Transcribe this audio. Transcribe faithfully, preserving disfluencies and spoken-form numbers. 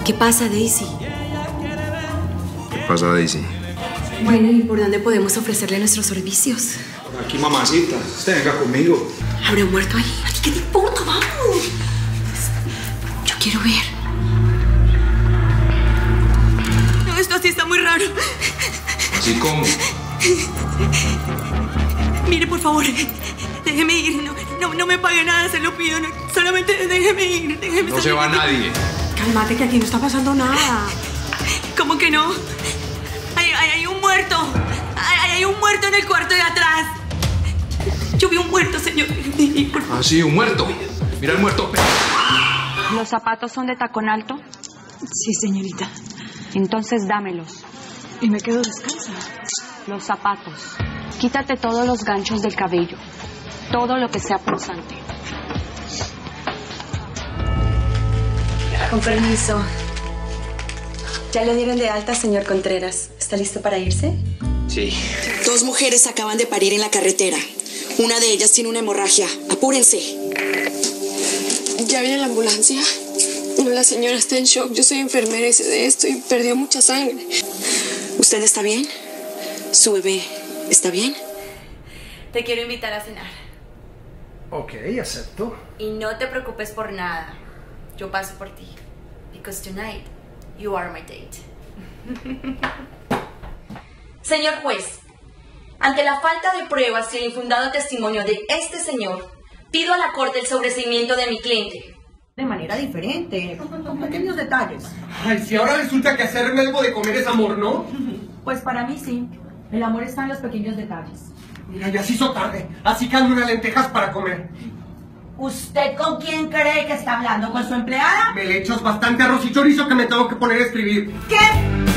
¿Qué pasa, Daisy? ¿Qué pasa, Daisy? Bueno, ¿y por dónde podemos ofrecerle nuestros servicios? Por aquí, mamacita. Usted venga conmigo. ¿Habrá un muerto ahí? ¿A ti qué te importa? ¡Vamos! Yo quiero ver. No, esto sí está muy raro. ¿Así como? Mire, por favor, déjeme ir. No, no, no me pague nada, se lo pido. No, solamente déjeme ir. Déjeme no se va nadie. Cálmate, que aquí no está pasando nada. ¿Cómo que no? Hay, hay, hay un muerto. Hay, hay un muerto en el cuarto de atrás. Yo vi un muerto, señor. Ah, sí, un muerto. Mira el muerto. ¿Los zapatos son de tacón alto? Sí, señorita. Entonces dámelos. Y me quedo descalza. Los zapatos. Quítate todos los ganchos del cabello. Todo lo que sea punzante. Con permiso. ¿Ya le dieron de alta, señor Contreras? ¿Está listo para irse? Sí. Dos mujeres acaban de parir en la carretera. Una de ellas tiene una hemorragia. Apúrense. ¿Ya viene la ambulancia? No, la señora está en shock. Yo soy enfermera y sé de esto y perdió mucha sangre. ¿Usted está bien? ¿Su bebé está bien? Te quiero invitar a cenar. Ok, acepto. Y no te preocupes por nada. Yo paso por ti. Because tonight, you are my date. Señor juez, ante la falta de pruebas y el infundado testimonio de este señor, pido a la corte el sobreseimiento de mi cliente. De manera diferente, con pequeños detalles. Ay, si ahora resulta que hacerme algo de comer es amor, ¿no? Pues para mí sí. El amor está en los pequeños detalles. Mira, ya se hizo tarde, así que hazme unas lentejas para comer. ¿Usted con quién cree que está hablando? ¿Con su empleada? Me le echas bastante arroz y chorizo que me tengo que poner a escribir. ¿Qué?